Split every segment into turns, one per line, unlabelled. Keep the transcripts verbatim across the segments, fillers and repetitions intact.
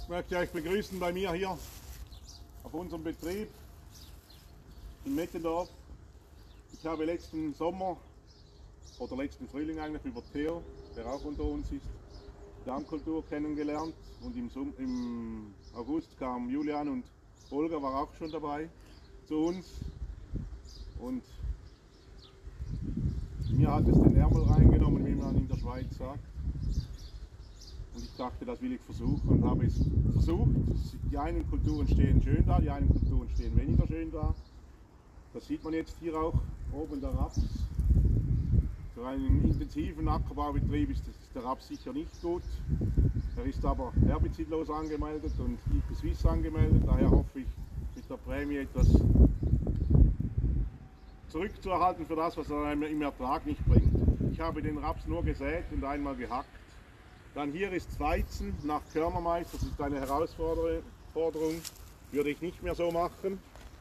Ich möchte euch begrüßen bei mir hier auf unserem Betrieb in Mettendorf. Ich habe letzten Sommer oder letzten Frühling eigentlich über Theo, der auch unter uns ist, die Darmkultur kennengelernt, und im, Sum im August kamen Julian und Olga, war auch schon dabei zu uns, und mir hat es den Ärmel reingenommen, wie man in der Schweiz sagt. Und ich dachte, das will ich versuchen, und habe es versucht. Die einen Kulturen stehen schön da, die einen Kulturen stehen weniger schön da. Das sieht man jetzt hier auch oben, der Raps. Für einen intensiven Ackerbaubetrieb ist der Raps sicher nicht gut. Er ist aber herbizidlos angemeldet und I P Swiss angemeldet. Daher hoffe ich, mit der Prämie etwas zurückzuerhalten für das, was er im Ertrag nicht bringt. Ich habe den Raps nur gesät und einmal gehackt. Dann hier ist Weizen nach Körnermais, das ist eine Herausforderung, würde ich nicht mehr so machen.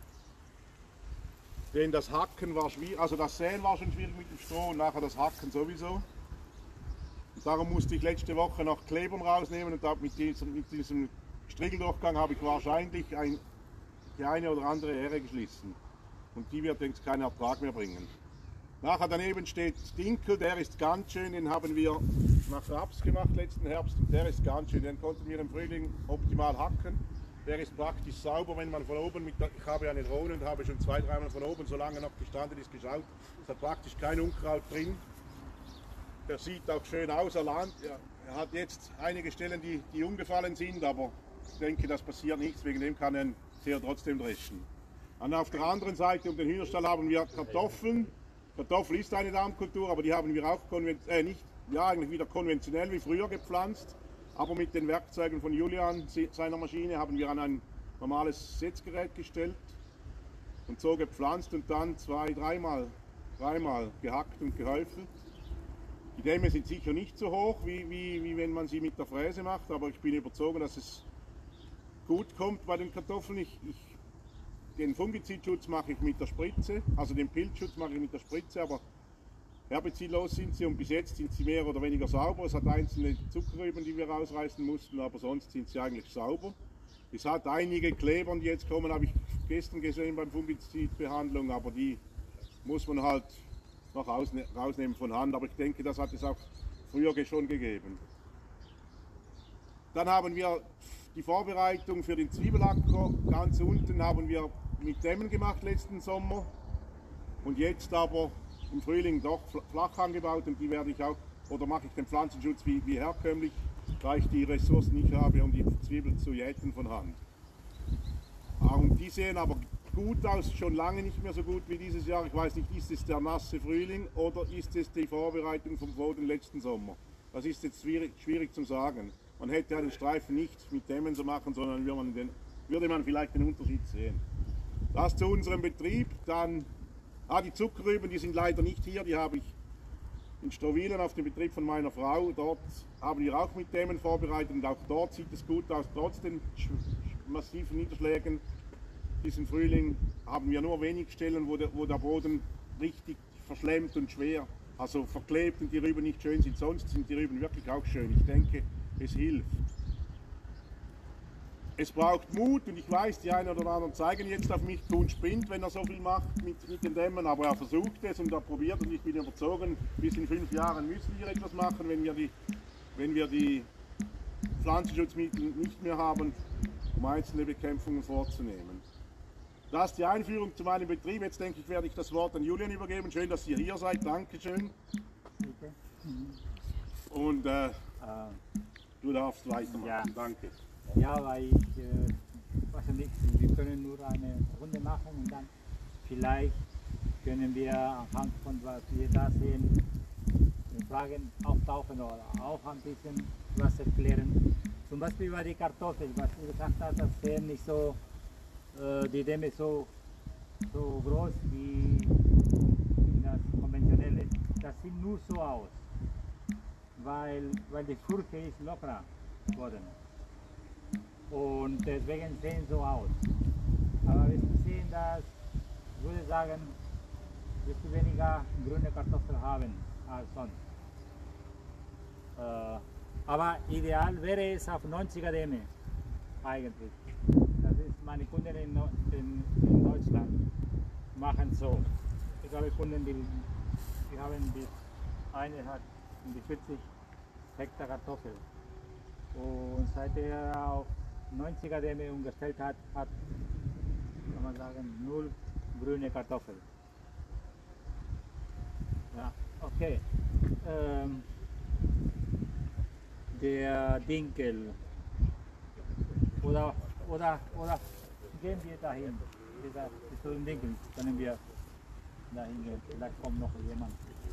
Denn das Hacken war schwierig, also das Säen war schon schwierig mit dem Stroh und nachher das Hacken sowieso. Und darum musste ich letzte Woche noch Klebern rausnehmen, und mit diesem, mit diesem Striegeldurchgang habe ich wahrscheinlich ein, die eine oder andere Ähre geschlissen. Und die wird jetzt keinen Ertrag mehr bringen. Nachher daneben steht Dinkel, der ist ganz schön, den haben wir nach Raps gemacht letzten Herbst, und der ist ganz schön, den konnten wir im Frühling optimal hacken. Der ist praktisch sauber, wenn man von oben, mit der, ich habe eine Drohne und habe schon zwei, dreimal von oben, solange noch gestanden ist, geschaut. Es hat praktisch kein Unkraut drin. Der sieht auch schön aus, er, land, er, er hat jetzt einige Stellen, die, die umgefallen sind, aber ich denke, das passiert nichts, wegen dem kann er sehr trotzdem dreschen. Und auf der anderen Seite um den Hühnerstall haben wir Kartoffeln. Kartoffel ist eine Darmkultur, aber die haben wir auch äh, nicht, ja, eigentlich wieder konventionell wie früher gepflanzt. Aber mit den Werkzeugen von Julian, seiner Maschine, haben wir an ein normales Setzgerät gestellt und so gepflanzt und dann zwei, dreimal, dreimal gehackt und gehäufelt. Die Dämme sind sicher nicht so hoch, wie, wie, wie wenn man sie mit der Fräse macht, aber ich bin überzeugt, dass es gut kommt bei den Kartoffeln. Ich, ich, Den Fungizidschutz mache ich mit der Spritze, also den Pilzschutz mache ich mit der Spritze, aber herbizidlos sind sie, und bis jetzt sind sie mehr oder weniger sauber. Es hat einzelne Zuckerrüben, die wir rausreißen mussten, aber sonst sind sie eigentlich sauber. Es hat einige Kleber, die jetzt kommen, habe ich gestern gesehen beim Fungizidbehandlung, aber die muss man halt noch rausnehmen von Hand. Aber ich denke, das hat es auch früher schon gegeben. Dann haben wir die Vorbereitung für den Zwiebelacker. Ganz unten haben wir mit Dämmen gemacht letzten Sommer, und jetzt aber im Frühling doch flach angebaut, und die werde ich auch, oder mache ich den Pflanzenschutz wie, wie herkömmlich, da ich die Ressourcen nicht habe, um die Zwiebeln zu jäten von Hand. Und die sehen aber gut aus, schon lange nicht mehr so gut wie dieses Jahr. Ich weiß nicht, ist es der nasse Frühling oder ist es die Vorbereitung vom Boden letzten Sommer? Das ist jetzt schwierig, schwierig zu sagen. Man hätte einen Streifen nicht mit Dämmen so machen, sondern würde man, den, würde man vielleicht den Unterschied sehen. Das zu unserem Betrieb. Dann ah, die Zuckerrüben, die sind leider nicht hier, die habe ich in Strohwilen auf dem Betrieb von meiner Frau. Dort haben wir auch mit Dämmen vorbereitet, und auch dort sieht es gut aus, trotz den massiven Niederschlägen. Diesen Frühling haben wir nur wenig Stellen, wo der, wo der Boden richtig verschlemmt und schwer, also verklebt, und die Rüben nicht schön sind. Sonst sind die Rüben wirklich auch schön. Ich denke, es hilft. Es braucht Mut, und ich weiß, die einen oder anderen zeigen jetzt auf mich, Thun spinnt, wenn er so viel macht mit, mit den Dämmen, aber er versucht es und er probiert, und ich bin überzeugt, bis in fünf Jahren müssen wir etwas machen, wenn wir die, wenn wir die Pflanzenschutzmittel nicht mehr haben, um einzelne Bekämpfungen vorzunehmen. Das ist die Einführung zu meinem Betrieb. Jetzt denke ich, werde ich das Wort an Julian übergeben. Schön, dass ihr hier seid. Dankeschön. Und äh, du darfst weitermachen. Ja. Danke.
Ja, weil ich äh, weiß nicht, wir können nur eine Runde machen, und dann vielleicht können wir anhand von was wir da sehen, Fragen auftauchen oder auch ein bisschen was erklären. Zum Beispiel bei den Kartoffeln, was du gesagt hast, das sehen nicht so, äh, die Dämme so, so groß wie das konventionelle. Das sieht nur so aus, weil, weil die Furche ist lockerer geworden. Und deswegen sehen so aus. Aber wir sehen, dass, ich würde sagen, desto weniger grüne Kartoffeln haben als sonst. Äh, aber ideal wäre es auf neunziger Dämme. eigentlich. Das ist meine Kunden in, in, in Deutschland machen so. Ich habe Kunden, die, die haben bis eine hat um die vierzig Hektar Kartoffeln. Und seit er auf neunziger Dämme umgestellt hat, hat, kann man sagen, null grüne Kartoffeln. Ja, okay. Ähm, der Dinkel. Oder, oder, oder gehen wir dahin. Dieser, zu dem Dinkel können wir dahin gehen. Vielleicht kommt noch jemand.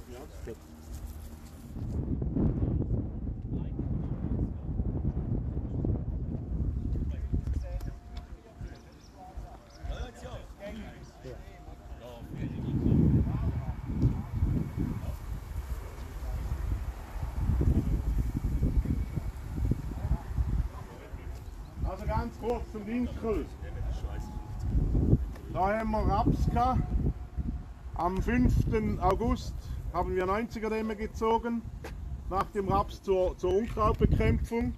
Also ganz kurz zum Dinkel. Da haben wir Raps gehabt. Am fünften August haben wir neunziger Dämme gezogen, nach dem Raps zur, zur Unkrautbekämpfung.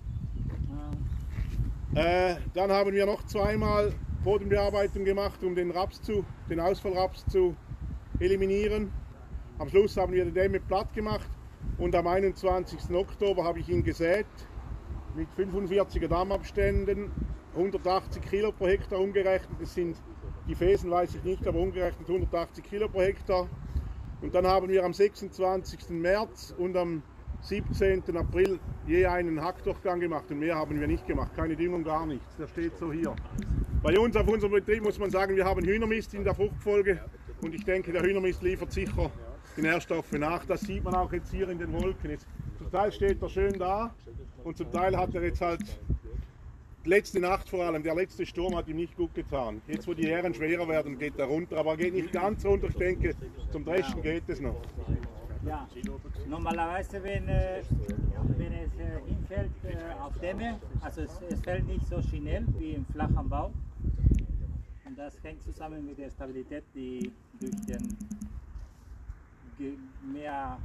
Äh, dann haben wir noch zweimal Bodenbearbeitung gemacht, um den Raps zu, den Ausfallraps zu eliminieren. Am Schluss haben wir die Dämme platt gemacht und am einundzwanzigsten Oktober habe ich ihn gesät mit fünfundvierziger Dammabständen, hundertachtzig Kilo pro Hektar umgerechnet. Das sind die Fäsen, weiß ich nicht, aber umgerechnet hundertachtzig Kilo pro Hektar. Und dann haben wir am sechsundzwanzigsten März und am siebzehnten April je einen Hackdurchgang gemacht und mehr haben wir nicht gemacht. Keine Düngung, gar nichts. Der steht so hier. Bei uns auf unserem Betrieb muss man sagen, wir haben Hühnermist in der Fruchtfolge und ich denke, der Hühnermist liefert sicher die Nährstoffe nach. Das sieht man auch jetzt hier in den Wolken. Jetzt, zum Teil steht er schön da und zum Teil hat er jetzt halt, die letzte Nacht vor allem, der letzte Sturm hat ihm nicht gut getan. Jetzt wo die Ähren schwerer werden, geht er runter, aber er geht nicht ganz runter. Ich denke, zum Dreschen geht es noch.
Ja, normalerweise, wenn, äh, wenn es äh, hinfällt äh, auf Dämme, also es, es fällt nicht so schnell wie im flachen Bau. Und das hängt zusammen mit der Stabilität, die durch den ge mehr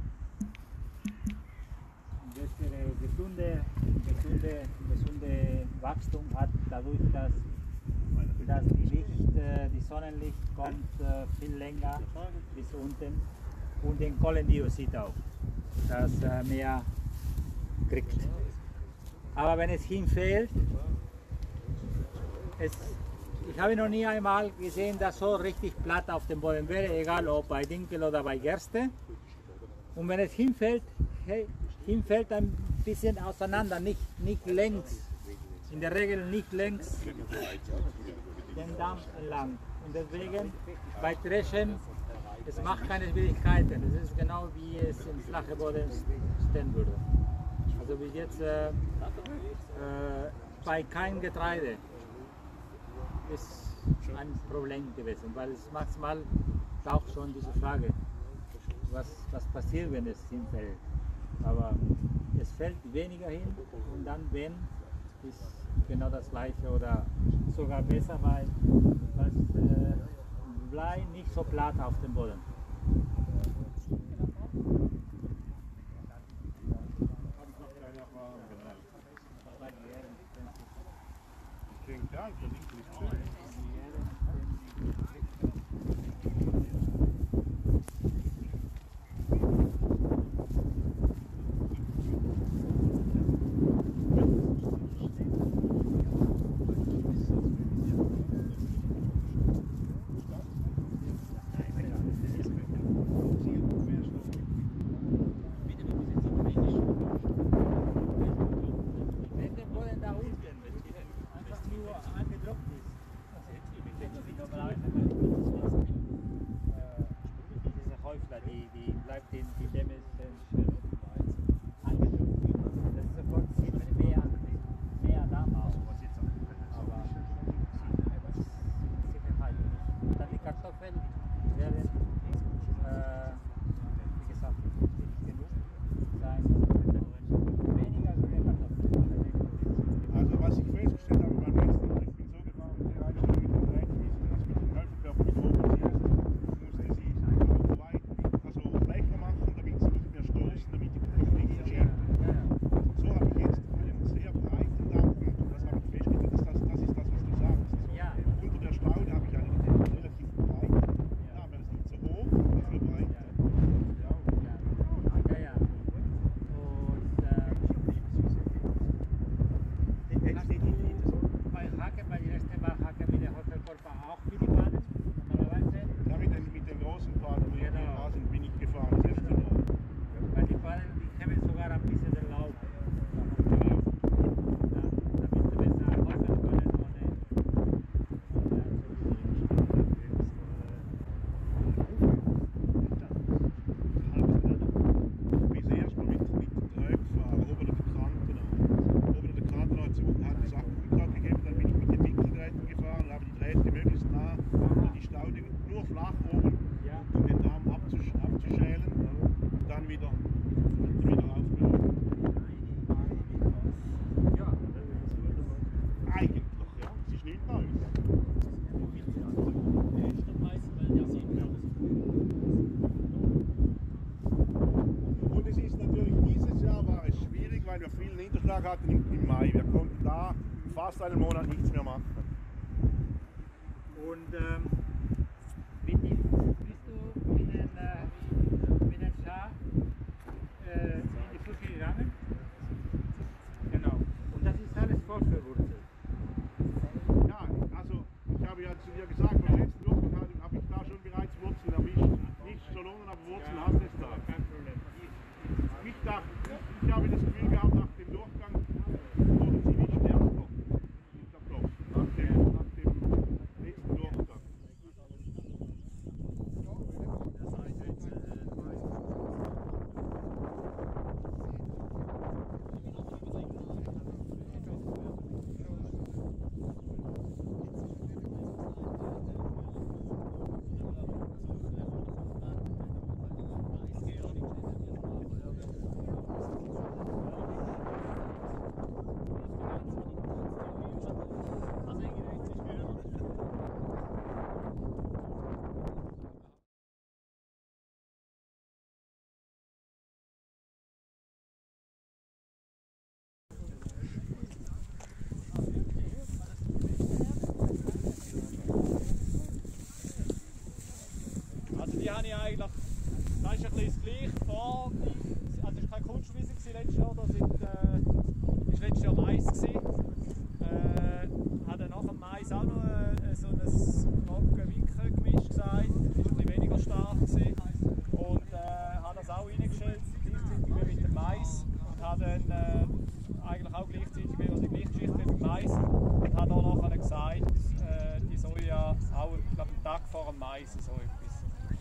bessere, gesunde, gesunde, gesunde Wachstum hat, dadurch, dass das Licht, äh, die Sonnenlicht kommt äh, viel länger bis unten. Und den Kohlendioxid auch, das äh, mehr kriegt. Aber wenn es hinfällt, es, ich habe noch nie einmal gesehen, dass so richtig platt auf dem Boden wäre, egal ob bei Dinkel oder bei Gerste. Und wenn es hinfällt, hey, hinfällt ein bisschen auseinander, nicht, nicht längs, in der Regel nicht längs den Damm entlang. Und deswegen bei Dreschen, es macht keine Schwierigkeiten. Es ist genau wie es im flachen Boden stehen würde. Also bis jetzt äh, äh, bei keinem Getreide ist ein Problem gewesen, weil es manchmal taucht schon diese Frage, was, was passiert, wenn es hinfällt. Aber es fällt weniger hin und dann, wenn, ist genau das gleiche oder sogar besser, weil was, äh, Blei nicht so platt auf dem Boden.
Eigentlich, ja. Es ist nichts Neues. Und es ist natürlich, dieses Jahr war es schwierig, weil wir viel Niederschlag hatten im, im Mai. Wir konnten da fast einen Monat nichts mehr machen.
Und ähm, bist du mit dem, äh, mit dem Schaf äh, in die Küche gegangen? Genau. Und das ist alles voll verwurzelt.
Ja, also ich habe ja zu dir gesagt, beim letzten Durchgang habe hab ich da schon bereits Wurzeln erwischt. Nicht schon unten, aber Wurzeln
Ja,
hast es da.
kein Problem.
Ich dachte, ich habe das Gefühl gehabt, nach dem Durchgang wurden sie nicht stärker. Ich glaube doch, nach dem, nach dem letzten Durchgang.
Also die habe ich eigentlich, das ist ein bisschen das Gleiche vor, also es war keine Kunstwiese letztes Jahr, das war äh, letztes Jahr Mais. Äh, hatte nach dem Mais auch noch äh, so ein Roggen-Winkel-Gemisch gesagt, das war ein bisschen weniger stark gewesen. Und äh, habe das auch reingestellt, gleichzeitig mit dem Mais. Und habe dann äh, eigentlich auch gleichzeitig wieder die gleiche Geschichte mit dem Mais. Und habe auch nachher gesagt, äh, die Soja auch, ich glaube, einen Tag vor dem Mais so etwas.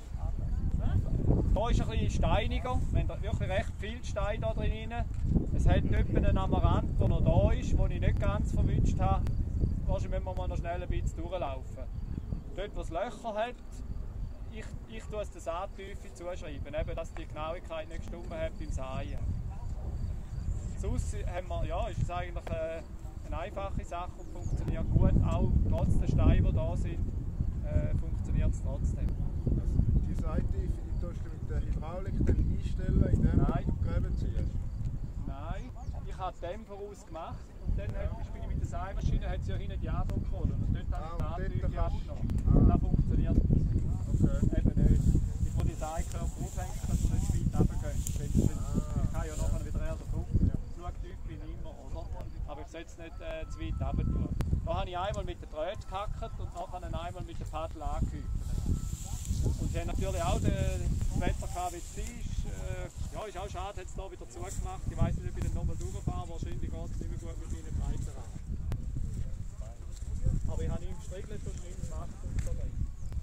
Hier ist es ein bisschen steiniger, wenn da wirklich recht viel Stein da drin. Es hat etwa einen Amaranth, der noch da ist, den ich nicht ganz verwünscht habe. Wahrscheinlich müssen wir mal noch schnell ein bisschen durchlaufen. Dort, wo es Löcher hat, ich, ich tue es der Saattiefe zuschreiben, eben, dass die Genauigkeit nicht gestimmt hat beim Säen. Sonst haben wir, ja, ist es eigentlich eine, eine einfache Sache und funktioniert gut. Auch trotz der Steine, die da sind, äh, funktioniert es trotzdem.
Die Saattiefe, die tust du mit der Hydraulik dann einstellen, indem
Nein.
du Gräben ziehst?
Nein, ich habe den voraus gemacht und dann hat, bin ich mit der Sämaschine, hat sie ja hinten die Andockrolle und dort
Ah,
habe
und
ich die
dort
Andockrolle
kannst-
abgenommen. Und das funktioniert
Okay.
eben nicht. Ich muss die Seilkörper aufhängen, dass du nicht weit runtergehst. Ich kann ja nachher wieder eher den Flugtyp wie immer, oder? Aber ich sollte es nicht äh, zu weit runter tun. Da habe ich einmal mit der Drähte gehackt und nachher einmal mit der Paddel angehüpft. Und sie haben natürlich auch das Wetter gehabt, wie es ist. Äh, ja, ist auch schade, hat es da wieder zugemacht. Ich weiss nicht, ob ich dann nochmal durchfahre. Wahrscheinlich geht es nicht mehr gut mit meinen Breiten ran. Aber ich habe nichts gestriegelt und nichts gemacht und so weiter.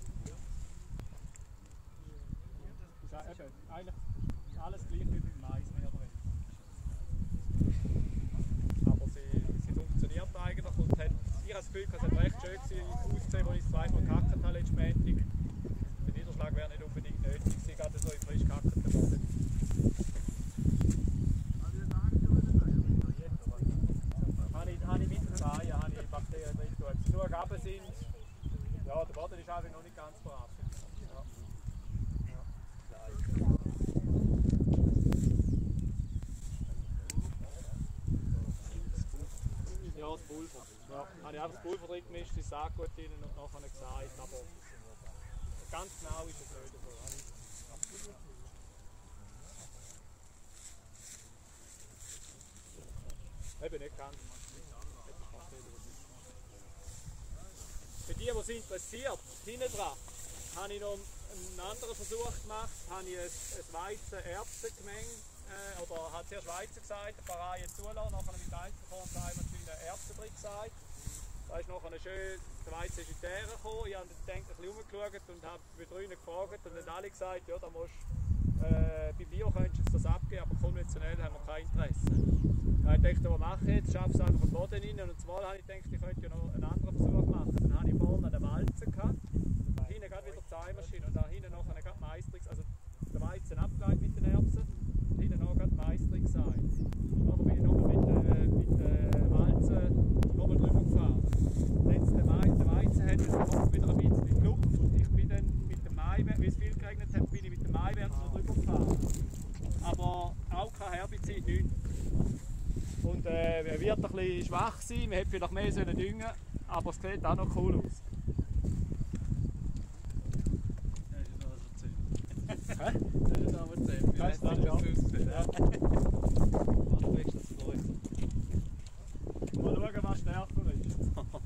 Das ist eben eigentlich alles gleich wie beim Mais, mehr oder weniger. Aber sie, sie funktioniert eigentlich und hat, ich habe das Gefühl, es hat recht schön ausgesehen, als ich es zweimal gehackt habe letzten Montag. Der Niederschlag wäre nicht unbedingt nötig, sie gerade so in frisch gehackten Boden. Habe ich, habe ich mit den Säen, habe ich Bakterien drin getan. Ob sie genug runter sind, ja, der Boden ist einfach noch nicht ganz brav. Ja. Ja, das Pulver. Ja, habe ich einfach das Pulver drin gemischt, die Saatgut rein und nachher gesagt, aber ganz genau ist es nicht so. Eben nicht ganz. Für die, die es interessiert, hinten dran, habe ich noch einen anderen Versuch gemacht. Habe ich ein, ein Weizen-Erbsen-Gemeng, äh, oder hat zuerst Weizen gesagt, ein paar Reihen zulassen, nachher mit Einzelkorn-Maschine Erbsen drin gesagt. Da ist nachher schön der Weizen ist in die Ähre gekommen. Ich habe dann ein bisschen rumgeschaut und habe mit drinnen gefragt und dann alle gesagt, ja, da musst, äh, bei Bio könntest du das abgeben, aber konventionell haben wir kein Interesse. Da habe ich gedacht, was mache ich jetzt? Ich schaffe es einfach im Boden rein. Und zumal habe ich gedacht, ich könnte ja noch einen anderen Versuch machen. Dann habe ich vorne eine Walze gehabt, hinten gerade wieder die Sämaschine und da hinten noch eine Mais drin, also der Weizen abgeleitet mit den Erbsen und hinten noch gerade Mais drin gesät. Dann bin ich nochmal mit der äh, mit, äh, Walze nochmal drüber gefahren. bisschen schwach sein, man hätte vielleicht mehr sollen düngen, aber es sieht auch noch cool aus.
Das ist aber erzählt. Wie
Kannst
lässt
du
sich das
das
aussehen?
Ja.
Was kriegst du das Freude?
Mal schauen, was stärker ist.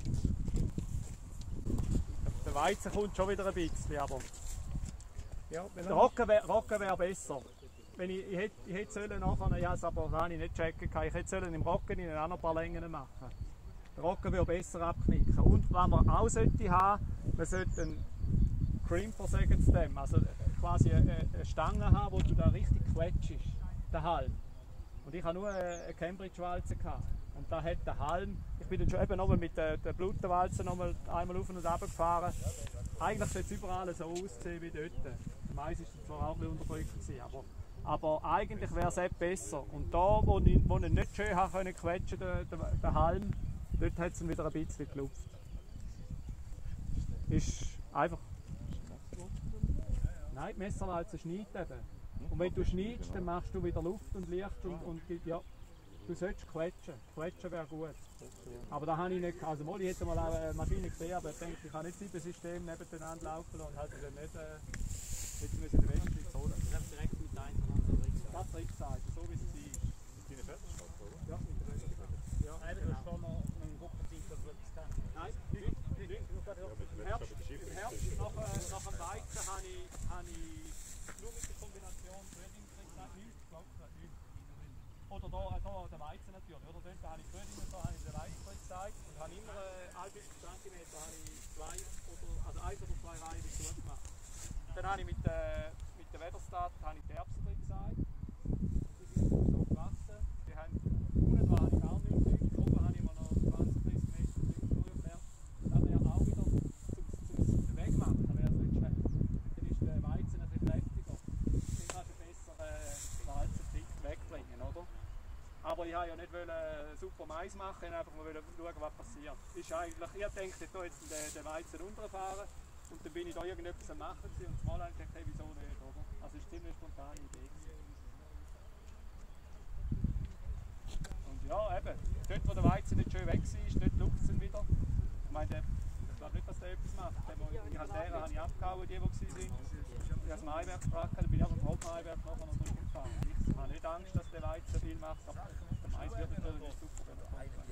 Der Weizen kommt schon wieder ein bisschen, aber
Ja,
der Roggen wäre wär besser. Wenn ich, ich, hätte, ich hätte sollen nachher, ja, aber das habe ich nicht checken können, ich hätte sollen im Roggen in auch noch ein paar Längen machen. Der Roggen würde besser abknicken. Und was man auch sollte haben, man sollte einen Crimper, sagen sie dem, also quasi eine, eine Stange haben, wo du da richtig quetschst, den Halm. Und ich hatte nur eine Cambridge-Walze. Und da hat der Halm, ich bin dann schon eben nochmal mit der, der Blutenwalze noch mal einmal auf und ab gefahren. Eigentlich sollte es überall so aussehen wie dort. Mais war zwar auch ein bisschen unterdrückt, aber, aber eigentlich wäre es eben besser. Und da, wo ich, wo ich nicht schön habe können quetschen, den, den, den Halm, dort hat es wieder ein bisschen gelupft. Ist einfach. Nein, die Messerwalze schneidet eben. Und wenn du schneidest, dann machst du wieder Luft und Licht und, und ja, du solltest quetschen. Quetschen wäre gut. Aber da habe ich nicht, also mal, ich hätte mal eine Maschine gesehen, aber ich denke, ich kann nicht sieben Systeme nebeneinander laufen und halt dann nicht, äh, jetzt müssen wir den Westschweiz holen.
Das ist direkt mit einem anderen
Das Trickseite, so wie es ist.
Deine Fertigkeit, oder?
Ja, mit der Westschweiz. Ja,
Nein, du hast schon noch einen Rupperzeit, dass du das kannst.
Nein, nicht, nicht. Im Herbst, im Herbst nach, äh, nach dem Weizen habe ich, habe ich nur mit der Kombination Frühlingsricksack nichts, glaube ich, oder da, äh, da der Weizen natürlich, oder dort habe ich Frühling und da habe ich den Weizenricksack und habe immer äh, halbe Zentimeter habe ich zwei, oder, also eins oder zwei Reihen dazu gemacht. Dann habe ich mit, äh, mit der Weatherstat habe ich die Erbsenricksack, die sind so gewachsen, die haben, unten war ich gar nicht gedüngt, oben habe ich mir noch zwanzig bis dreißig Meter gedüngt entfernt. Das wäre auch wieder zum Wegmachen, wäre es nicht schlecht. Dann ist der Weizen ein bisschen kräftiger. Dann kannst du besser äh, den Weizen dick wegbringen, oder? Aber ich wollte ja nicht wollen, super Mais machen, ich wollte einfach mal schauen, was passiert. Ist eigentlich, ich denke, ich tue jetzt den, den Weizen runterfahren und dann bin ich da irgendetwas am machen und zumal habe ich gedacht, hey, wieso nicht, oder? Also es war ziemlich spontane Idee. Und ja, eben, dort wo der Weizen nicht schön weg war, dort lugt es ihn wieder. Ich meine, der, ich glaube nicht, dass der etwas macht. Die Hasera habe ich abgehauen, die, die waren. Ich habe das Maiwerk gebracht, dann bin ich auf dem Hauptmaiwerk nachher noch drüber gefahren. Ich habe nicht Angst, dass der Weizen viel macht, aber der Mais wird natürlich super, wenn er kommt.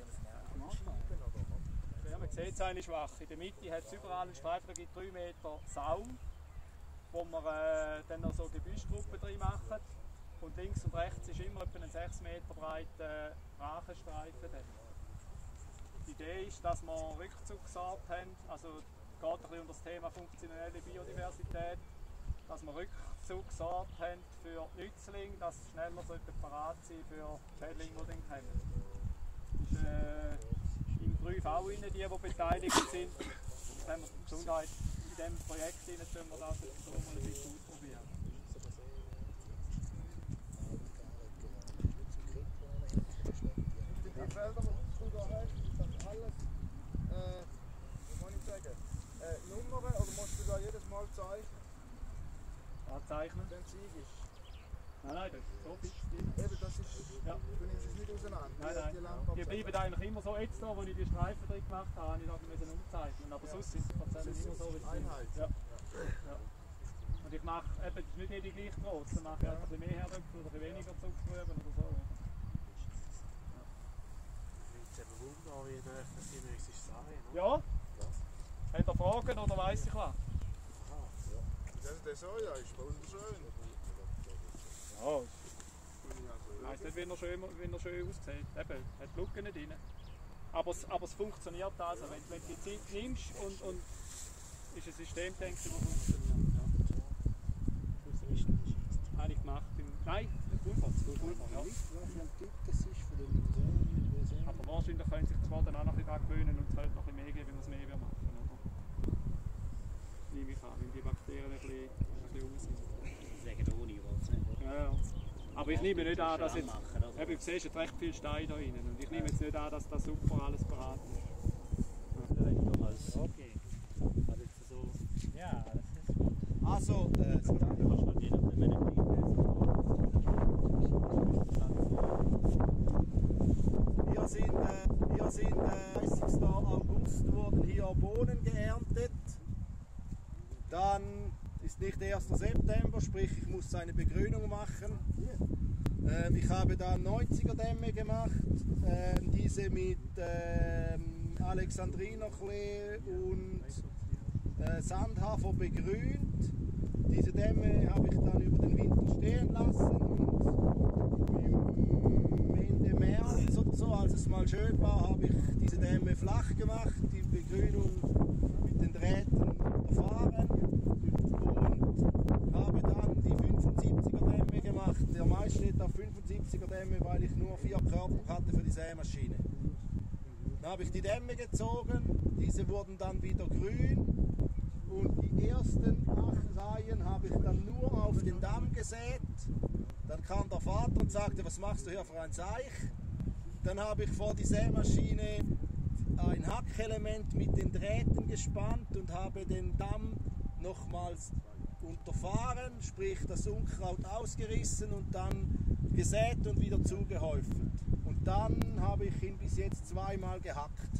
Ja, man sieht es eigentlich schwach. In der Mitte hat es überall einen Streifen, da gibt es drei Meter Saum, wo wir äh, dann noch so Gebüschgruppen drin machen. Und links und rechts ist immer etwa ein sechs Meter breiter Brachenstreifen. Die Idee ist, dass wir Rückzugsort haben, also es geht ein bisschen um das Thema funktionelle Biodiversität, dass wir Rückzugsort haben für Nützlinge, dass schneller so parat sein für Schädlinge, die dann kommen. Das ist äh, im drei V rein, die, die beteiligt sind. Das haben wir die Gesundheit in diesem Projekt rein, können wir das jetzt so mal ein bisschen ausprobieren.
Die Felder, die du da hast, ist das alles, äh, wie kann ich sagen, äh, Nummern oder musst du da jedes Mal zeichnen,
Anzeichnen?
wenn es Sieg ist?
Nein, nein, das ist so fix.
Eben, das ist,
Ja.
du nimmst es nicht auseinander.
Nein,
die,
nein.
die Lampe
Die bleiben eigentlich immer so. Jetzt da, wo ich die Streifen drin gemacht habe, habe ich das müssen umzeichnen. Aber sonst sind die Parzellen immer so, wie sie sind.
Einheit.
Ja. Ja. Und ich mache, eben, das ist nicht jede gleich groß. Dann mache ich einfach ein bisschen mehr Herdöpfel oder ein bisschen weniger Zugsrüben oder so.
Ich würde wundern, wie nah das sie müssen sein.
Ja? Hat er Fragen oder weiss ich was?
Das, der Soja ist wunderschön.
Ja. Ich weiss nicht, wie er schön, wie er schön aussieht. Eben, hat die Lücken nicht rein. Aber es, aber es funktioniert also. Wenn, wenn du die Zeit nimmst und, und ist ein System denkst, das funktioniert. Ja. Das habe ich gemacht. Im, nein, Pulver. Pulver ja. Aber wahrscheinlich können sich die Zwaden auch noch ein bisschen daran gewöhnen und es sollte noch ein bisschen mehr geben, wenn wir es mehr machen. Oder? Nehme ich an, wenn die Bakterien ein bisschen, ein bisschen aus sind.
Sagen ohne, was nicht.
Ja, ja. Aber ich nehme nicht an, dass jetzt. Eben, du siehst jetzt recht viel Stein da rein. Und ich nehme jetzt nicht an, dass das super alles parat ist.
Okay. Also jetzt so.
Ja, das ist gut.
Also, äh,
Du kannst halt je nachdem, wenn du
wir sind, äh,
einunddreißigsten August wurden hier Bohnen geerntet. Dann ist nicht erster September, sprich ich muss eine Begrünung machen. Ähm, ich habe dann neunziger Dämme gemacht, ähm, diese mit ähm, Alexandrinerklee und äh, Sandhafer begrünt. Diese Dämme habe ich dann über den Winter stehen lassen und im Ende März oder so, als es mal schön war, habe ich diese Dämme flach gemacht, die Begrünung mit den Drähten unterfahren und habe dann die fünfundsiebziger Dämme gemacht. Der Mais steht auf fünfundsiebziger Dämme, weil ich nur vier Körper hatte für die Sämaschine. Dann habe ich die Dämme gezogen, diese wurden dann wieder grün. Und die ersten acht Reihen habe ich dann nur auf den Damm gesät. Dann kam der Vater und sagte, was machst du hier für ein Seich? Dann habe ich vor die Sämaschine ein Hackelement mit den Drähten gespannt und habe den Damm nochmals unterfahren, sprich das Unkraut ausgerissen und dann gesät und wieder zugehäufelt. Und dann habe ich ihn bis jetzt zweimal gehackt.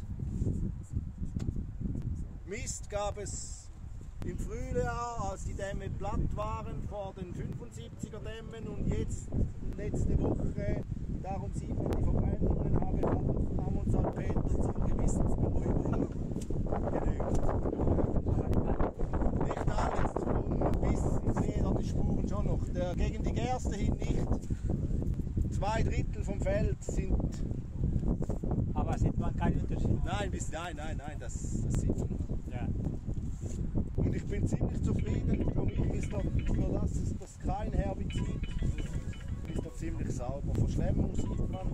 Mist gab es im Frühjahr, als die Dämme platt waren, vor den fünfundsiebziger Dämmen und jetzt, letzte Woche, darum sieht man die Verbrennungen, habe ich auch Ammoniumsalpeter zur Gewissensberuhigung genügt. Nicht alles, von bis ins Leder die Spuren schon noch. Der, gegen die Gerste hin nicht. Zwei Drittel vom Feld sind...
Aber sieht man keinen Unterschied?
Nein, bis, nein, nein, nein, das, das sieht man.
Ja.
Und ich bin ziemlich zufrieden, für mich ist er, für das das kein Herbizid, ist er ziemlich sauber. Verschlemmung sieht man.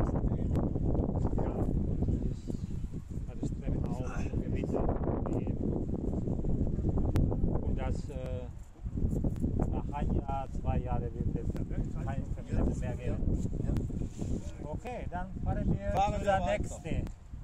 Ja, das ist eben auch gewisse. Und das äh, nach ein Jahr, zwei Jahren wird es keine Verschlemmung mehr geben.
Ja.
Okay, dann fahren wir
Fahren
zu
wir
der
weiter.
nächsten.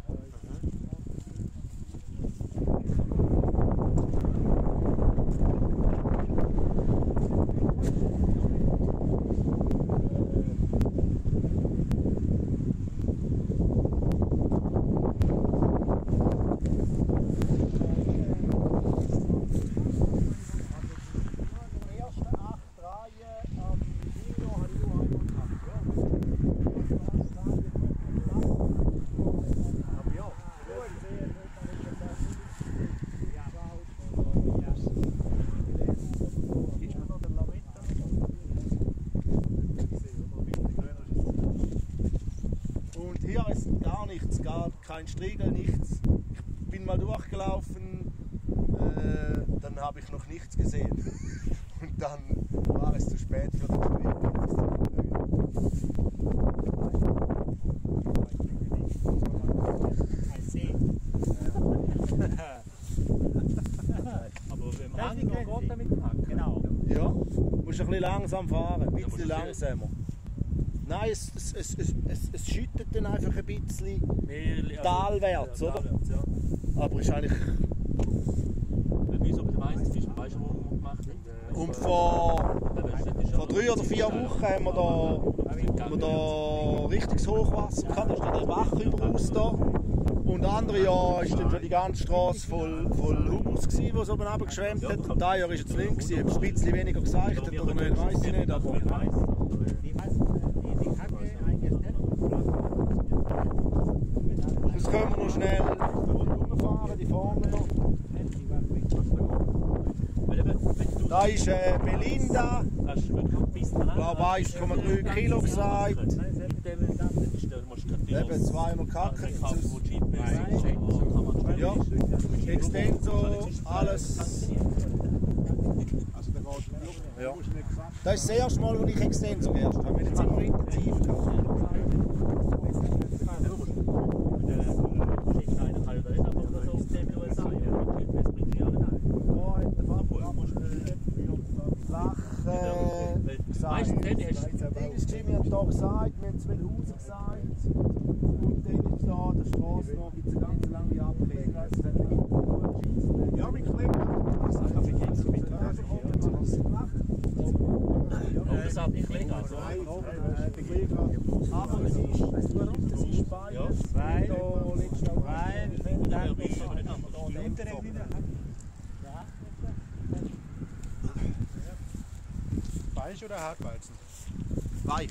Kein Striegel, nichts. Ich bin mal durchgelaufen, äh, dann habe ich noch nichts gesehen. Und dann war es zu spät für den Striegel.
Ein See.
Aber wenn
Das
man
ist
noch geht damit dem Hacken.
Genau.
Ja, musst ein bisschen langsam fahren, ein bisschen langsamer. Nein, es, es, es, es, es, es schüttet dann einfach ein bisschen
Mehr,
talwärts,
ja,
oder?
talwärts, ja.
Aber ist eigentlich...
Wie so bei den meisten Fischen, weißt du, was wir gemacht haben?
Und vor, vor drei oder vier Wochen haben wir da, haben wir da richtiges Hochwasser gehabt, da ist dann der Bach überaus da. Und andere Jahr war dann schon die ganze Straße voll, voll Humus, gewesen, wo es oben runtergeschwemmt hat. Und dieses Jahr war es jetzt nicht, gewesen. Ob es ein bisschen weniger geseicht hat oder nicht, weiss ich nicht. Aber
Die was, die, die Kacke eingestellt.
das können wir noch schnell rumfahren, die vorne noch. Da ist äh, Belinda, ich glaube eins Komma drei Kilo gesagt. Eben zweimal Kacke. Ja, Extenso, alles. Ja. Das ist das erste Mal, wo ich Extenso geerst habe. Wir haben jetzt immer intensiv gehabt. Jimmy hat da gesagt, wir haben Zwillhausen gesagt. Und dann ist da der Straße noch ein bisschen ganz lange abgelegen.
Ja, mit Kleber.
Das hat nicht länger. Also.
Aber es ist, es ist beides.
Zwei,
Da letztes Jahr
wer will, aber nicht anders.
Die unteren wieder. Ja,
Weich oder Hartweizen?
Weich.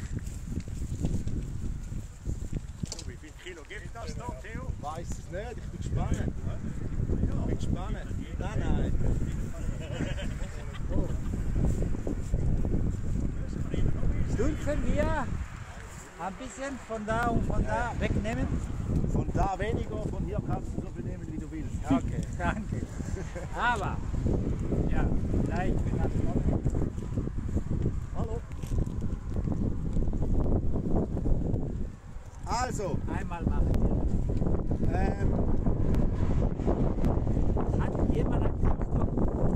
Wie viel Kilo gibt das da, Theo?
Weiß es nicht, ich bin gespannt. Ich bin gespannt. Nein, nein.
dürfen wir ein bisschen von da und von da wegnehmen?
Von da weniger, von hier kannst du so viel nehmen, wie du willst.
Okay, danke. Aber, ja, vielleicht wenn das kommt.
Hallo. Also,
Einmal machen wir.
ähm,
Hat jemand einen Krückstock?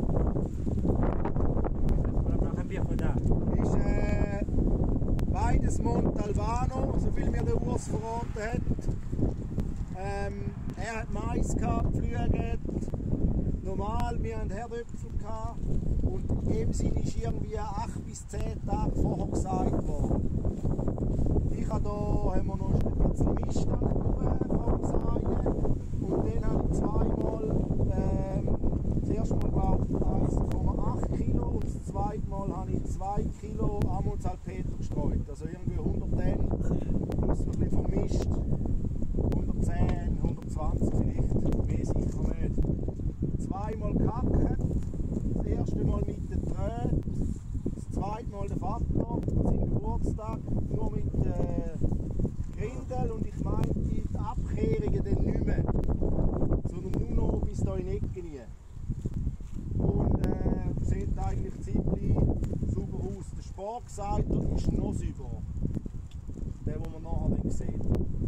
Oder machen wir von da?
ist äh, beides Montalbano, so viel mir der Urs verraten hat. Ähm, er hat Mais gehabt, Pflüge, normal, wir haben Herdöpfel gehabt und in dem Sinne ist irgendwie acht bis zehn Tage vorher gesagt worden. Ich habe da haben wir noch ein bisschen Mist vom Seien und dann habe ich zweimal, ähm, das erste Mal glaube ich eins Komma acht Kilo und das zweite Mal habe ich zwei Kilo Ammonsalpeter gestreut. Also irgendwie hundertzehn plus ein bisschen vom Mist. hundertzehn, hundertzwanzig vielleicht, mehr sicher nicht. Zweimal kacken, das erste Mal mit den Tränen, das zweite Mal der Vater, sein Geburtstag, nur mit äh, Grindel und ich meinte die Abkehrungen dann nicht mehr, sondern nur noch bis da in die Ecke rein. Und äh, sieht eigentlich ziemlich sauber aus. Der Spargseiter ist noch sauberer, der, den man nachher dann sieht.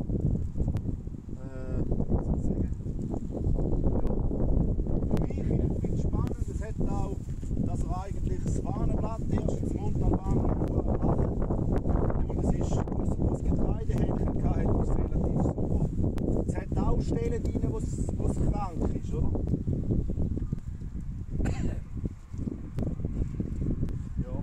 Äh, was soll ich sagen? Ja. Für mich, ich finde es spannend, es hat auch, dass er eigentlich das Fahnenblatt erst ins Montalbano macht. Und es ist, was das Getreidehändchen hatte, ist relativ super. Es hat auch Stellen drin, wo es, wo es krank ist, oder? Ja.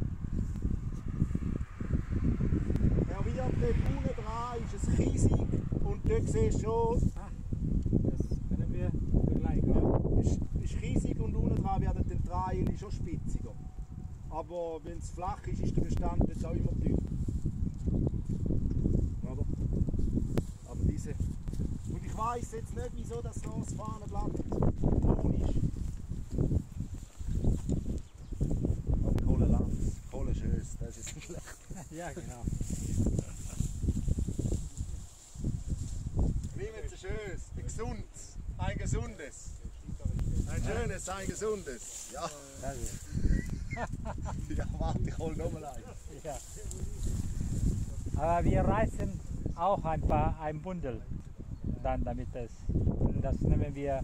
Er wird dort unten dran, ist es kiesig und dort siehst du schon,
Ah, das können wir vergleichen.
ja, ist, ist kiesig und unten dran werden die Dreieile schon spitziger. Aber wenn es flach ist, ist der Bestand dort auch immer dünn. Oder? Aber diese. Und ich weiss jetzt nicht, wieso das so das Fahnenblatt braun ist. Aber Kohle Lanz, Kohle Schöss, das ist nicht schlecht.
Ja, genau.
Wie mit so schönes, ein gesundes, ein gesundes. Ein schönes, ein gesundes. Ja,
Das ist,
ja warte, ich hol nochmal ein.
ja. Aber wir reißen auch ein paar, ein Bundel, dann damit es, das nehmen wir.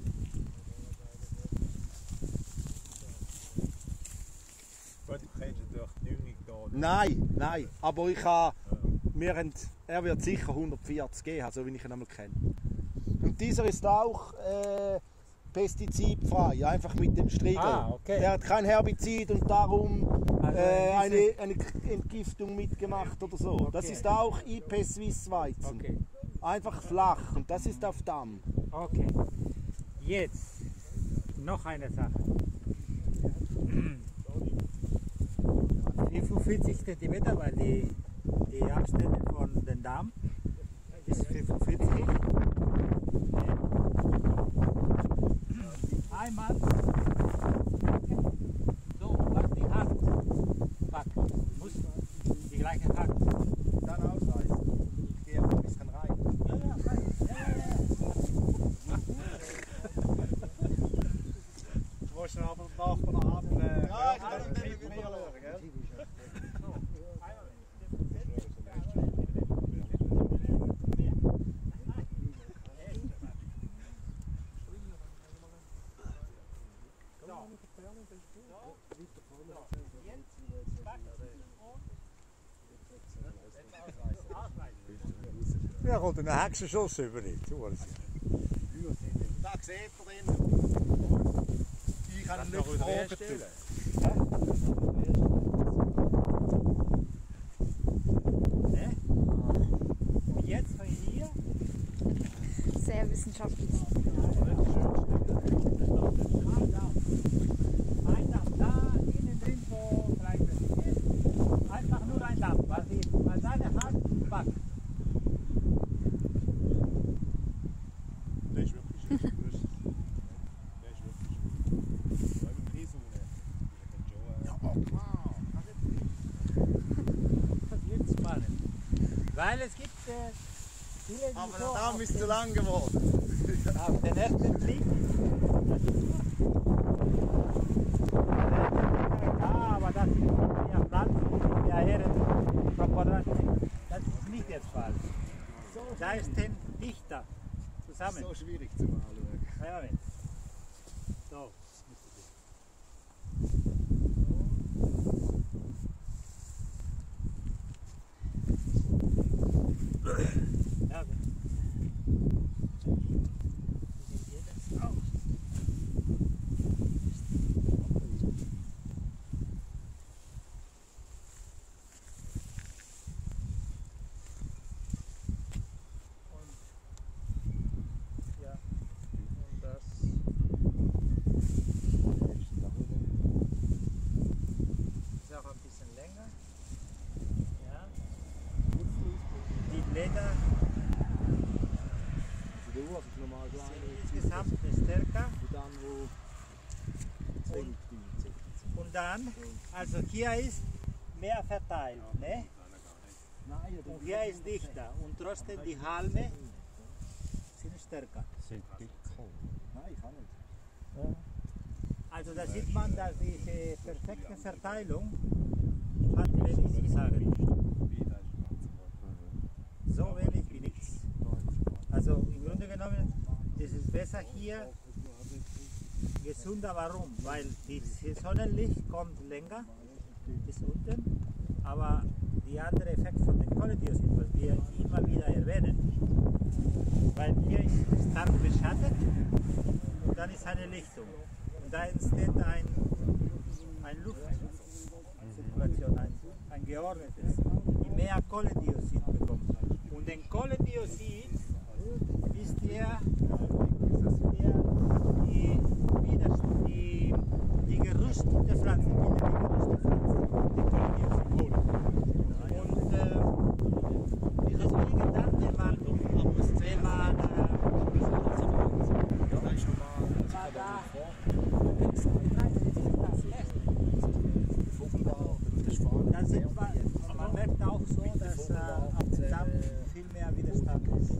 Gut, du kennst natürlich die Düngung da.
Nein, nein, aber ich habe, wir haben, er wird sicher hundertvierzig geben, so wie ich ihn einmal kenne. Und dieser ist auch äh, pestizidfrei, einfach mit dem Striegel.
Ah, okay.
Er hat kein Herbizid und darum
Also
äh, eine,
diese-
eine Entgiftung mitgemacht oder so. Das
Okay.
ist auch I P Swiss Weizen.
Okay,
Einfach flach und das ist auf Damm.
okay. Jetzt noch eine Sache. fünfundvierzig Zentimeter, weil die, die Abstände von den Damm ist fünfundvierzig. Einmal so, lass die Hand packen. Du musst die gleiche Hand.
Dann ausreißen. Ich gehe aber ein bisschen rein.
Ja, ja, rein. Ja, ja, ja.
Du musst dann aber nachher noch ab. Äh,
Ja, ich kann ihn dann wieder hören, gell?
Ja, komt een haakse sauce über nicht. So was.
Da seht ihr den. Ich kann ihn nicht fragen.
Ne? Und jetzt von hier.
Sehr wissenschaftlich.
Ja, Das wird spannend. Weil es gibt äh, viele, die
Aber
so
der Damm
auf
ist
den-
zu lang geworden.
auf den ersten Blick. Das ist gut. Ja, aber das sind ja Pflanzen, die ja Erde pro Quadratmeter. Das ist nicht der Fall. Da ist ein dichter zusammen.
So schwierig zu malen.
Ja, Moment. So. Ja, gut. Ja, und das ist auch ein bisschen länger. Ja. Die Blätter
Also der Urs ist normal so
sind insgesamt stärker.
und dann wo zwingt die.
Und dann, also hier ist mehr verteilt, ne?
Nein,
Und hier ist dichter. Und trotzdem die Halme sind stärker.
Nein, ich kann nicht.
Also da sieht man, dass diese perfekte Verteilung hat wenig zu sagen. So wenig wie nichts. Also im Grunde genommen ist es besser hier gesunder. Warum? Weil das Sonnenlicht kommt länger bis unten, aber der andere Effekt von den Kohlendioxid, was wir immer wieder erwähnen, weil hier ist stark beschattet und dann ist eine Lichtung und da entsteht ein, ein Luftzirkulation, ein, ein geordnetes, die mehr Kohlendioxid bekommt. Und den Kohlendioxid ist der, der die, Widerstand, die, die gerüstete Pflanze, die gerüstete Pflanze, die Kohlendioxid. Und äh, deswegen dann, wenn man, wenn man äh, war da, dann sieht man, man merkt auch so, dass äh, auf dem Damm viel mehr Widerstand ist.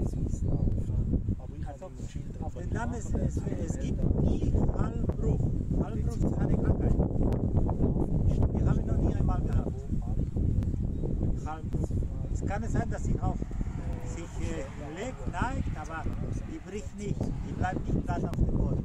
Also auf dem Damm ist es, es gibt nie Halmbruch. Halmbruch ist eine Krankheit. Die habe ich noch nie einmal gehabt. Halmbruch. Es kann sein, dass sie auch sich äh, legt, neigt, aber die bricht nicht. Die bleibt nicht platt auf dem Boden.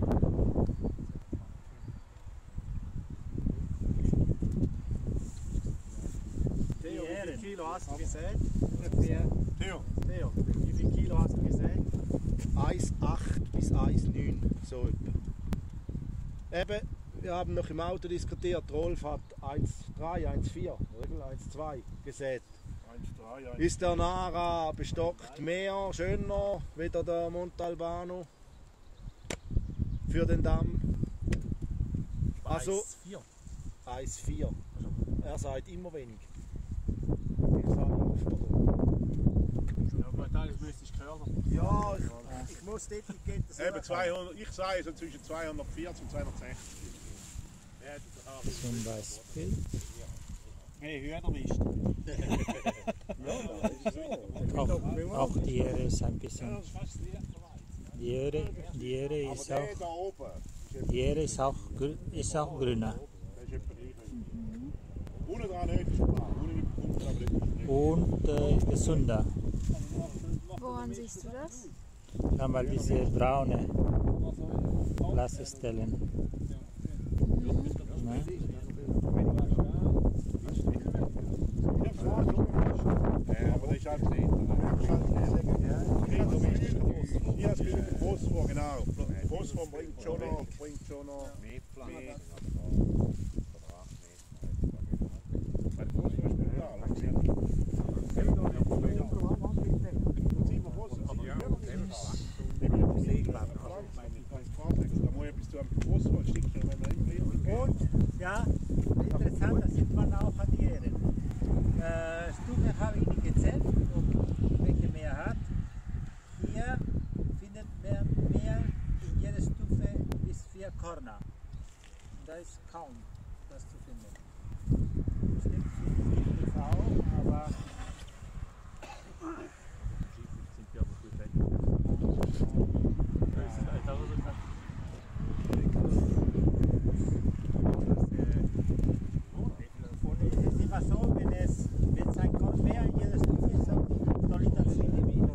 Theo, wie
Ehren.
viel Kilo hast du gesät?
Theo,
Theo, wie viel Kilo hast du gesät? eins Komma acht bis eins Komma neun, so etwa. Eben, wir haben noch im Auto diskutiert, Rolf hat eins Komma drei, eins Komma vier, oder eins Komma zwei gesät.
eins Komma drei, eins
Ist der Nara bestockt mehr, schöner, wieder der Montalbano für den Damm? Also eins Komma vier. Er sagt immer wenig. Ich sage oft, oder?
Ja, aber eigentlich müsste ich hören.
Ja, ich, ich muss dort, ich gebe das
Eben zweihundert, ich sage so zwischen zweihundertvierzig und zweihundertsechzig.
Zum Beispiel.
Hey, Hühnermist.
Auch, auch die Ähre ist ein bisschen. Die Ähre, die Ähre
Aber
ist
der
auch,
da oben,
die Ähre ist auch, grü- ist auch grüner.
der ist etwa gleich. Unten dran nicht, ist klar. Unten unten aber nicht.
Und äh, gesünder.
Woran siehst du das?
Dann mal diese braune Blassestellen. Ne?
Ja, aber der ist halt nicht. Hier hast du wieder den Phosphor, genau. Phosphor bringt schon noch, bringt schon noch mehr. Weil der Phosphor ist brutal. Da muss ich etwas tun mit dem Phosphor, das stinkt ja, wenn man immer
Und ja, interessant, das sieht man auch an die Ähren. Äh, Stufe habe ich nicht gezählt, ob welche mehr hat. Hier findet man Schilfkörner. Da ist kaum das zu finden. Es gibt viele auch, aber
sind ja aber gut weg. Das ist halt auch so gesagt.
es ist immer so, wenn es, wenn es ein Korn mehr in jeder Stufe ist, dann liegt das in die Minus.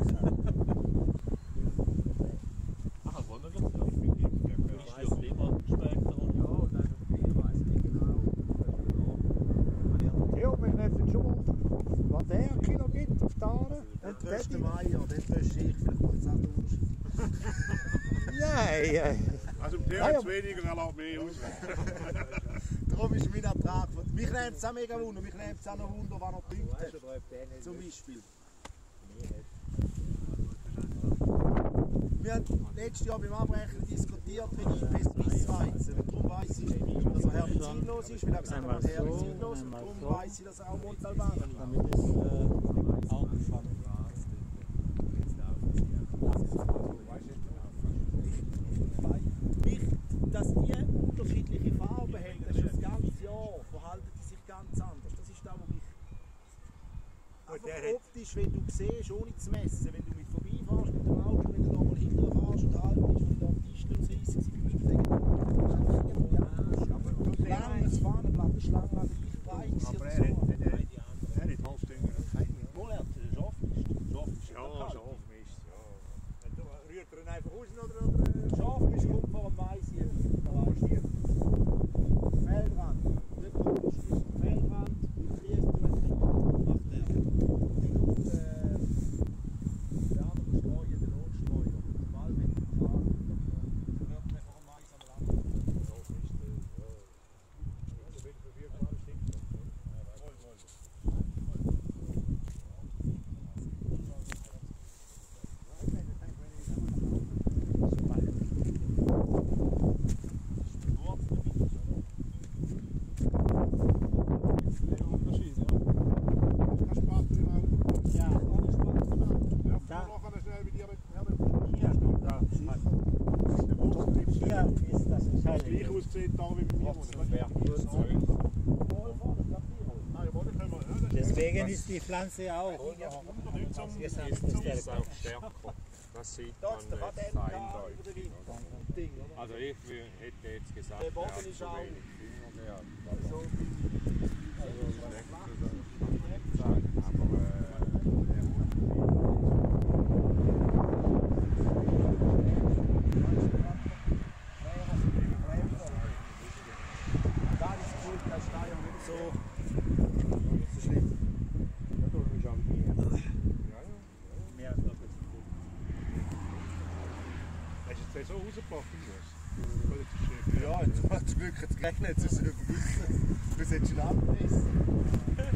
Ach, ein Wunder wird's ja. Ich weiß immer später und ja, nein, ich weiß nicht genau.
Ja, wir nehmen schon mal, was der ein Kilo gibt auf die Aare. Und der ist der Meier, den tröste ich, vielleicht macht es auch den Unterschied. Nein,
Also im Theo
Ah, ja.
hat es weniger, er lässt mehr aus.
darum ist mein Ertrag. Mich nimmt es auch mega Wunder, mich nimmt es auch noch Wunder, was er Punkte hat. Zum Beispiel. Wir haben letztes Jahr beim Abbrechen diskutiert wegen Pestizidweizen. Und darum weiss ich, dass er herbizidlos ist, weil er gesagt hat, er ist herbizidlos. Und darum weiss ich, dass er auch Montalbano ist.
Damit es äh, auch gefangen
Mich, dass die unterschiedliche Farben haben, das ist das ganze Jahr, verhalten die sich ganz anders. Das ist das, was mich einfach optisch, wenn du siehst, ohne zu messen, wenn du mit vorbeifährst mit dem Auto, wenn du da mal hinterher fährst und halb bist, wenn du am Distelnsreisen sind, wie wir sagen, langes Fahnenblatt, eine Schlange an dich breit oder so.
Er hat Halsdünger.
Wohl, er hat Schafmist. Schafmist,
Ja, Schafmist, ja.
Rührt er ihn einfach raus oder, oder Schafmist kommt vor dem Mais hier. Feldrand. Dort kommt der Feldrand, fließt durch, macht er. Dann kommt äh, der andere Streuer, der Notstreuer, der Ball mit dem Kran. Dann rührt er vor dem Mais am Land.
Das spart dir mal.
Ja,
Ja,
Da.
vorher kann er schnell mit dir
hier, da, hier ist das
gleich
Entscheidende.
aussehen, da wie bei mir.
Ah, Deswegen ist die Pflanze auch.
Das ist auch stärker. Das sieht man jetzt eindeutig. Also ich wür- hätte jetzt gesagt,
Der
er
Boden
hat
ist
zu
auch-
wenig Finger gehabt.
So.
Also schlecht zu sagen. Aber äh, er
Da ist gut, das ist da ja nicht so, so schlimm.
Mehr als doppelt.
Hast du jetzt so rausgebracht, Ines?
Ja, jetzt hat zum Glück jetzt geregnet, es ist vergessen. Wir sind schon abgerissen.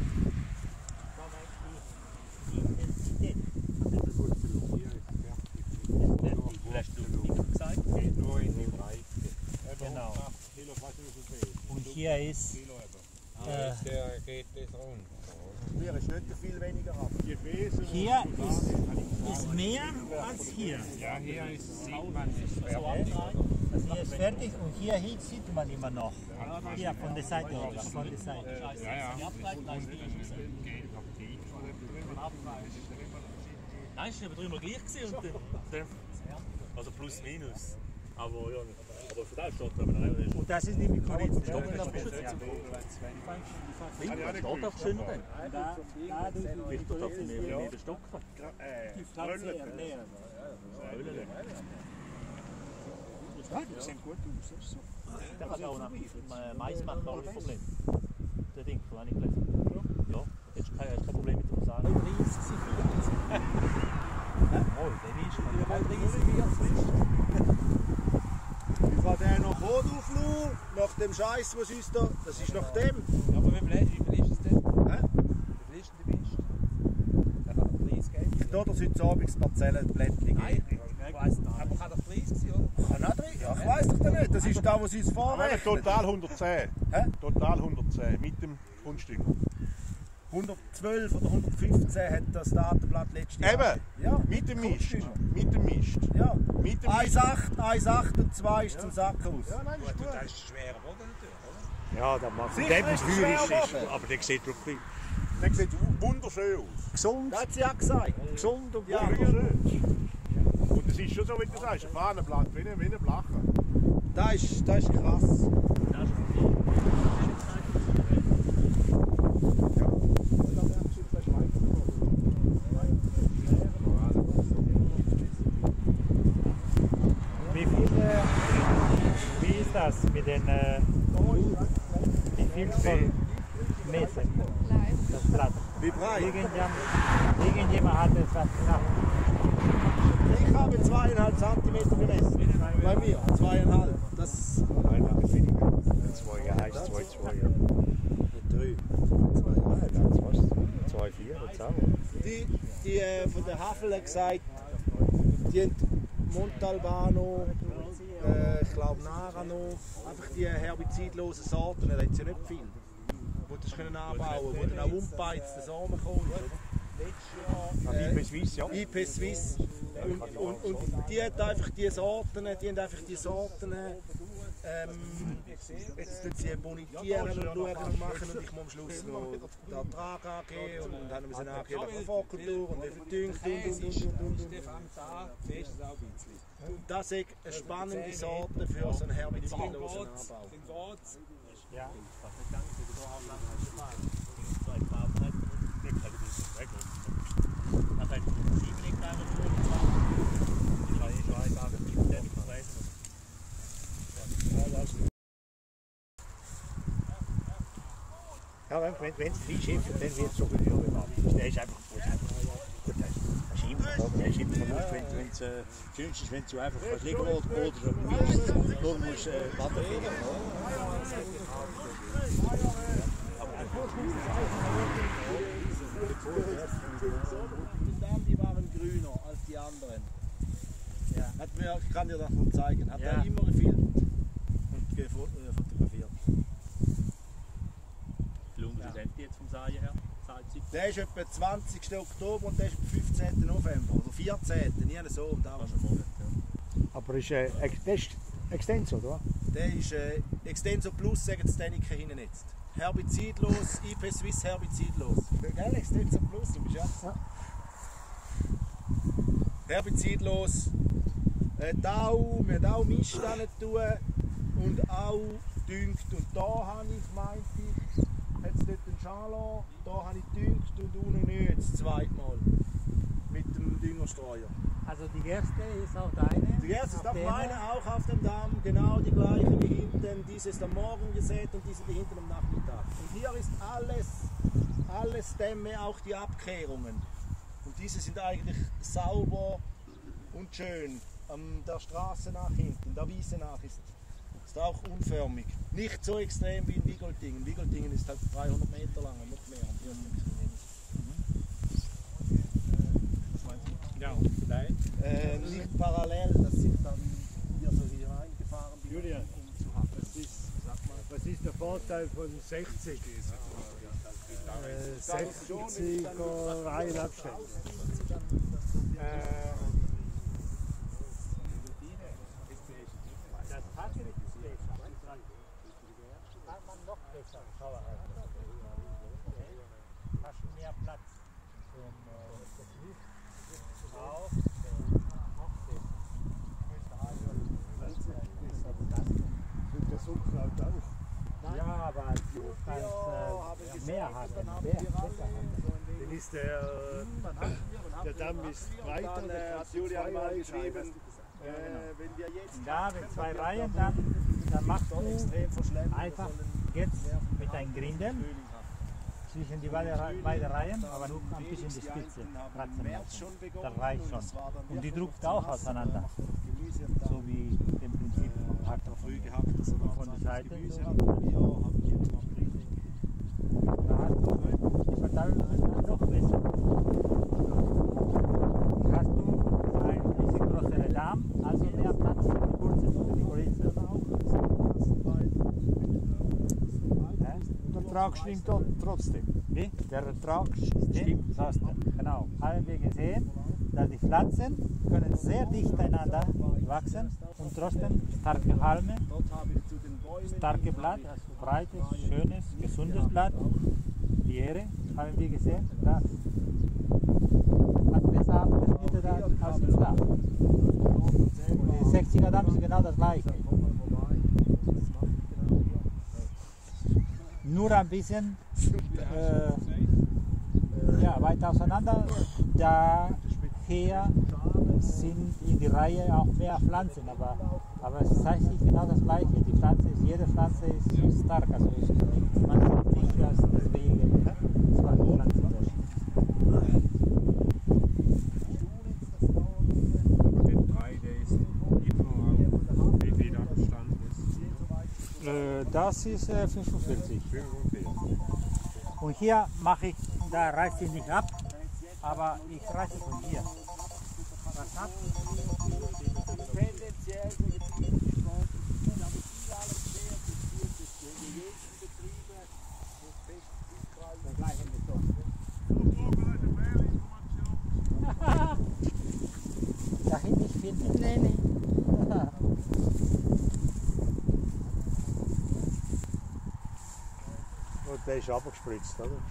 Vielleicht du nicht gesagt, geht nur in die Breite.
Genau.
Kilo, ich weiß nicht, wie viel es
Und hier ist,
Kilo eben.
äh,
Der geht das rund.
Hier ist nicht viel weniger ab.
Die Gefäße.
hier ist, ist mehr als hier.
Ja, hier ist, sieht man es.
Das hier ist fertig und hier hinten sieht man immer noch. Hier von der Seite, von der Seite.
Ja, ja. Nein, es war aber drüber gleich gewesen und dann, dann, also plus minus. Aber ja, aber für das steht aber noch.
Und das ist nämlich korrekt.
Steht einfach schön drin.
Da, da du
Vielleicht tut er mehr mehr den Stock.
die Pflanze ernähren.
Die sehen gut aus, das ist so.
Der kann auch nach Mais machen, ohne Problem. Der Ding, von einem gelesen. Ja, jetzt kein, kein Problem mit dem Sagen. Oh, der ist
Wie war der noch Rot auflassen? Nach dem Scheiß, was uns da. Das ist nach dem.
Ja, aber wie viel, wie viel ist es denn?
Hä?
Wie viel ist denn der Mist? Der kann doch Preis geben.
Da sind die Abendsparzellen-Blättchen.
Nein, ich weiss nicht. Aber kann doch Preis sein, oder?
Ah, nicht? Ja, ich weiss doch nicht. Das ist da, was sie uns
Aber
vorrechnen.
total hundertzehn.
Hä?
Total hundertzehn mit dem Grundstück.
hundertzwölf oder hundertfünfzehn hat das Datenblatt letztes Jahr.
Eben,
Ja,
mit dem Mist.
Grundstück.
Mit dem Mist.
Ja,
Mit dem
eins Komma acht, eins Komma acht und zwei ist zum Sacken aus.
Ja, nein, ist gut.
Das ist schwerer Boden natürlich, oder?
Ja, der macht
Sicher
der
ist
Gefühl
es
ist,
schwer
ist,
geworden.
aber der sieht wirklich
Der sieht wunderschön aus.
gesund,
Das hat sie auch gesagt.
gesund und
Ja,
Wunderschön. Und es ist schon so, wie du sagst, ein Fahnenblatt, wie ein, wie ein Blacher.
Das ist, das ist krass.
Wie viele, wie ist das mit den, äh, wie viel soll messen, das Blatt?
Wie breit?
Irgendjemand, irgendjemand hat es gesagt.
Ich habe zweieinhalb Zentimeter gemessen. Bei mir, zweieinhalb. Das
nein, aber weniger. Zwei heisst zwei, zwei. Ja.
drei.
Ah, das war's. Zwei, vier, das auch.
Die, die äh, von der Havel hat gesagt, die haben Montalbano, äh, ich glaube Narano, einfach die herbizidlosen Sorten, da hat sie nicht viel. Wo das können anbauen, wo dann auch unbeizte Samen kommen.
Aber I P Swiss, ja.
I P Swiss. Und, und, und die hat einfach die Sorten, die haben einfach die Sorten, ähm, jetzt tun sie bonitieren und schauen und machen und ich muss am Schluss noch den Ertrag angeben und dann müssen wir angeben von Vorkultur und wie viel düngt und und und und und. Und das ist eine spannende Sorte für so einen herbizidlosen Anbau.
Ja.
Ja, wenn wenn es viel schifft, dann wird es so viel gemacht. Der ist einfach gut. Gut, der ist immer gekommen, der ist immer vernünftig. Wenn wenn es äh, schönst ist, wenn du einfach was liegen willst oder so willst, nur musst du äh, Wasser finden.
Die waren grüner als die anderen. Ja. Hat mir, ich kann dir das noch zeigen. Hat
Ja.
er immer gefilmt und gefo- äh, fotografiert.
Wie lange sind die jetzt vom Säen her? Zeitzeit?
Der ist etwa zwanzigsten Oktober und der ist etwa fünfzehnten November. Oder vierzehnten nie so um da was Monat. Ja.
Aber ist, äh, das ist Extenso, oder?
Der ist äh, Extenso Plus, sagen die Däniken hinten jetzt. Herbizidlos, I P Swiss herbizidlos. Gell, Extenso Plus, du bist ja.
Ja.
Herbizidlos. Äh, Tau, wir haben auch Mist dran tun und auch düngt. Und da habe ich, meinte ich, hat es dort einen Schalon, da habe ich düngt und unten nicht, das zweite Mal. Mit dem Düngerstreuer.
Also die erste ist auch deine?
Die erste ist
auf
auch
der-
meine, auch auf dem Damm, genau die gleiche wie hinten. Diese ist am Morgen gesät und diese die hinten am Nachmittag. Und hier ist alles, alles Dämme, auch die Abkehrungen. Und diese sind eigentlich sauber und schön. An der Straße nach hinten, der Wiese nach ist, ist auch unförmig. Nicht so extrem wie in Wigoltingen. Wigoltingen ist halt dreihundert Meter lang und nicht mehr. Und hier ist
Ja, nein.
äh, nicht parallel, das sind dann hier so hier reingefahren. die-
Julian,
um zu hacken.
was ist, was ist der Vorteil von sechzig? Äh, sechziger Reihenabstände.
Das hat nicht besser. Kann man noch besser. Schau mal. Hast du mehr Platz zum äh, auch.
Und der Sumpflaut auch.
Ja, aber du kannst äh, mehr haben. Mehr, besser haben.
Dann ist der, der Damm ist breiter,
Dann äh,
der
hat Julian mal geschrieben, äh, wenn wir jetzt
Da, mit zwei Reihen, dann, dann machst du
extrem verschlemmen,
einfach jetzt mit einem Grindel zwischen die beiden beide Reihen, aber nur ein bisschen die Spitze kratzen lassen. Das reicht schon. Und die drückt auch auseinander, so wie im Prinzip vom Hacken
früh gehackt, also
von der Seite.
Gemüse
So.
haben wir, ja, haben wir jetzt gemacht.
Da hast du die Verteilung noch besser. Hast du einen bisschen größeren Darm, also mehr Platz für die Wurzeln und die Größe.
Der Ertrag stimmt trotzdem.
Wie?
Der Ertrag
Stimmt,
stimmt.
hast du. Genau. Haben wir gesehen, dass die Pflanzen können sehr dicht einander wachsen und trotzdem starke Halme, starke Blatt, also breites, schönes, gesundes Blatt. Die Ähre haben wir gesehen, das hat besser abgeschnitten als im Flach. Und die sechziger Damm ist genau das gleiche. Nur ein bisschen äh, ja, weiter auseinander, daher sind in die Reihe auch mehr Pflanzen, aber, aber es ist eigentlich genau das gleiche. Die Pflanze ist, jede Pflanze ist stark, also ist, man sieht nicht, dass deswegen zwei Pflanzen sind.
Den drei Days immer auf wie viel Abstand ist.
Äh, das ist äh, fünfundvierzig.
fünfundvierzig.
Und hier mache ich, da reiße ich nicht ab, aber ich reiße von hier. Was ab?
Tendenziell so jetzt aber viele alle sehr beziehungsweise die Betriebe, wo fest
Der gleiche Beton. Dahin nicht finden.
Nee, nee.
Und der ist abgespritzt, oder?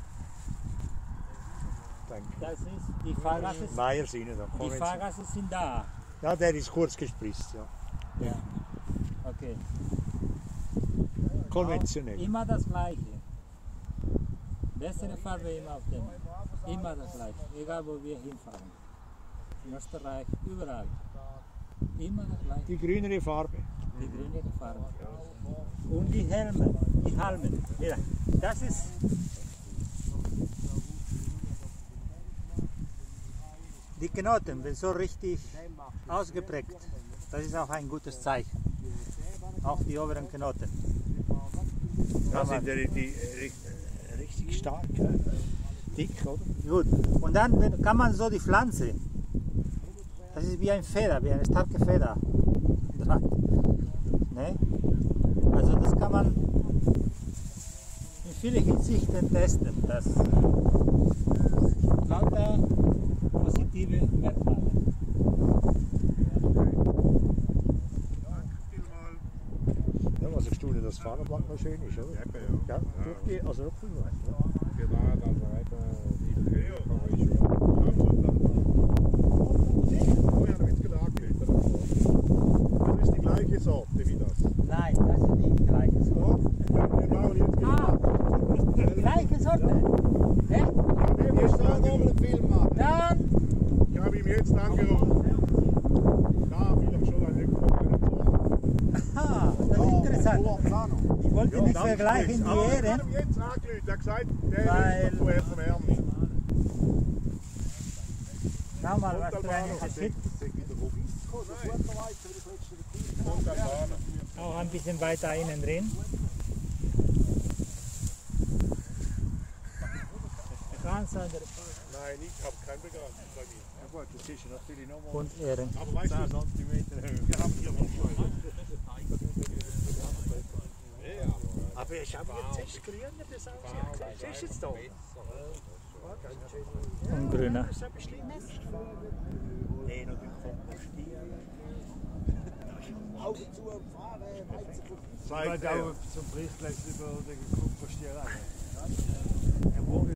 Denke.
Das ist, die Fahrgasse,
Meier sind da.
die Fahrgasse sind da.
Ja, der ist kurz gespritzt, ja.
Ja. Okay.
Konventionell.
Immer das gleiche. Bessere Farbe immer auf dem. Immer das gleiche. Egal wo wir hinfahren. In Österreich, überall. Immer das gleiche.
Die grünere Farbe.
Die grüne Farbe. Und die Helme, die Halmen. Ja, das ist die Knoten, wenn so richtig ausgeprägt. Das ist auch ein gutes Zeichen. Auch die oberen Knoten.
Das sind die, die, die richtig stark, dick, oder?
Gut. Und dann wenn- kann man so die Pflanze, das ist wie ein Feder, wie eine starke Feder. dran. Ne? Also das kann man in vielen Hinsichten testen. Das lauter positive Merkmale.
Ja, was ich staune, dass das Fahnenblatt noch schön ist, oder? Ja, durch die, also wirklich noch.
Genau, also eben die Höhe kann man schon.
Oh ja, da wird es gerade angelegt. Das ist die gleiche Sorte wie das.
Nein, das ist nicht die gleiche Sorte.
Wir brauchen jetzt
Ah, die gleiche Sorte? Echt?
jetzt angerufen.
Film machen.
Dann,
Ich habe ihm jetzt angerufen. Da vielleicht schon ein
aha, das ist interessant. Ich wollte nicht vergleichen die
Aber ich
Ähren.
habe ihm jetzt angerufen. Er hat gesagt, der
Weil-
ist zuerst am Ärmel.
Schau mal, was für ein Unterschied. Auch ein bisschen weiter innen drin. Ganz andere
Nein, ich habe keinen Begrad bei mir.
Ja gut, das ist natürlich noch mal
und Ähren.
Aber weißt du,
zehn Zentimeter höher.
wir haben hier noch schon.
Aber ich habe jetzt echt grün, das aussieht. Was ist jetzt da?
Und grüner.
Das ist ein bisschen nee, noch kompostieren.
Augen zu und fahren, Weizen von
Zeigt
Weil
er.
da zum Bericht gleich über die Kompostiere.